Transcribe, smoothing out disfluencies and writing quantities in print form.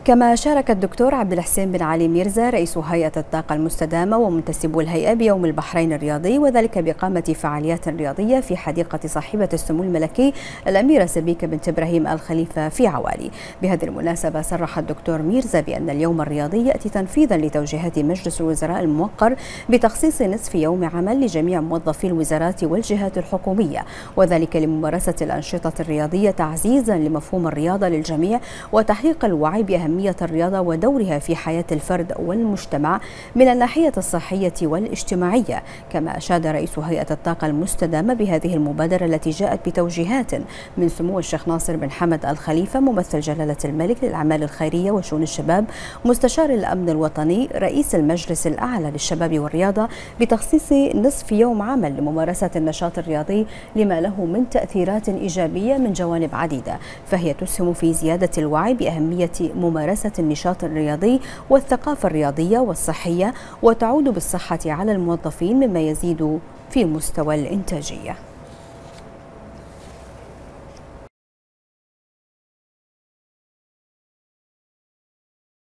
كما شارك الدكتور عبد الحسين بن علي ميرزا رئيس هيئة الطاقة المستدامة ومنتسبو الهيئة بيوم البحرين الرياضي، وذلك بإقامة فعاليات رياضية في حديقة صاحبة السمو الملكي الأميرة سبيكة بنت إبراهيم الخليفة في عوالي. بهذه المناسبة صرح الدكتور ميرزا بأن اليوم الرياضي يأتي تنفيذا لتوجيهات مجلس الوزراء الموقر بتخصيص نصف يوم عمل لجميع موظفي الوزارات والجهات الحكومية، وذلك لممارسة الأنشطة الرياضية تعزيزا لمفهوم الرياضة للجميع وتحقيق الوعي بأهمية الرياضة ودورها في حياة الفرد والمجتمع من الناحية الصحية والاجتماعية. كما أشاد رئيس هيئة الطاقة المستدامة بهذه المبادرة التي جاءت بتوجيهات من سمو الشيخ ناصر بن حمد الخليفة ممثل جلالة الملك للأعمال الخيرية وشؤون الشباب مستشار الأمن الوطني رئيس المجلس الأعلى للشباب والرياضة بتخصيص نصف يوم عمل لممارسة النشاط الرياضي لما له من تأثيرات إيجابية من جوانب عديدة، فهي تسهم في زيادة الوعي بأهمية ممارسة النشاط الرياضي والثقافة الرياضية والصحية، وتعود بالصحة على الموظفين مما يزيد في مستوى الإنتاجية.